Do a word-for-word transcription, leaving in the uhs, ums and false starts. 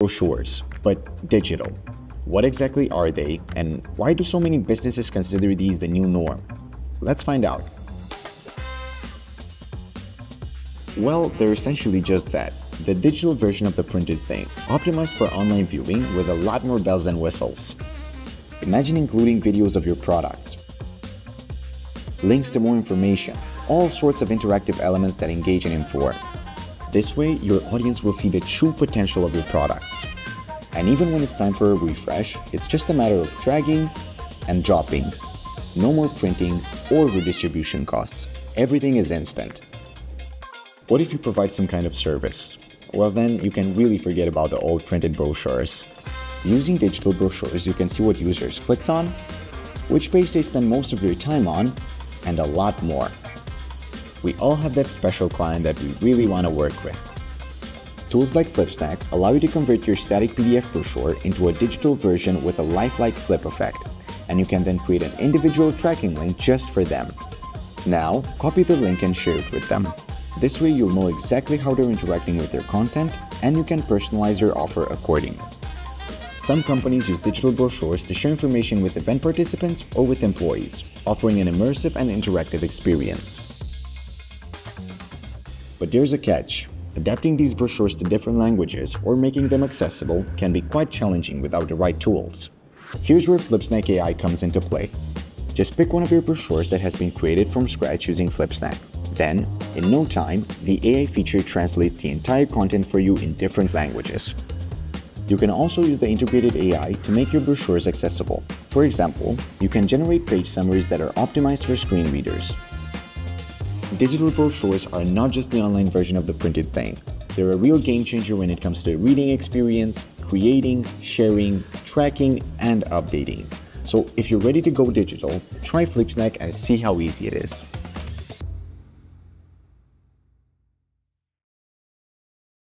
brochures, but digital. What exactly are they, and why do so many businesses consider these the new norm? Let's find out. Well, they're essentially just that, the digital version of the printed thing, optimized for online viewing with a lot more bells and whistles. Imagine including videos of your products, links to more information, all sorts of interactive elements that engage and inform. This way, your audience will see the true potential of your products. And even when it's time for a refresh, it's just a matter of dragging and dropping. No more printing or redistribution costs. Everything is instant. What if you provide some kind of service? Well, then you can really forget about the old printed brochures. Using digital brochures, you can see what users clicked on, which page they spend most of their time on, and a lot more. We all have that special client that we really want to work with. Tools like Flipsnack allow you to convert your static P D F brochure into a digital version with a lifelike flip effect, and you can then create an individual tracking link just for them. Now, copy the link and share it with them. This way you'll know exactly how they're interacting with your content, and you can personalize your offer accordingly. Some companies use digital brochures to share information with event participants or with employees, offering an immersive and interactive experience. But there's a catch. Adapting these brochures to different languages or making them accessible can be quite challenging without the right tools. Here's where Flipsnack A I comes into play. Just pick one of your brochures that has been created from scratch using Flipsnack. Then, in no time, the A I feature translates the entire content for you in different languages. You can also use the integrated A I to make your brochures accessible. For example, you can generate page summaries that are optimized for screen readers. Digital brochures are not just the online version of the printed thing. They're a real game changer when it comes to the reading experience, creating, sharing, tracking, and updating. So if you're ready to go digital, try Flipsnack and see how easy it is.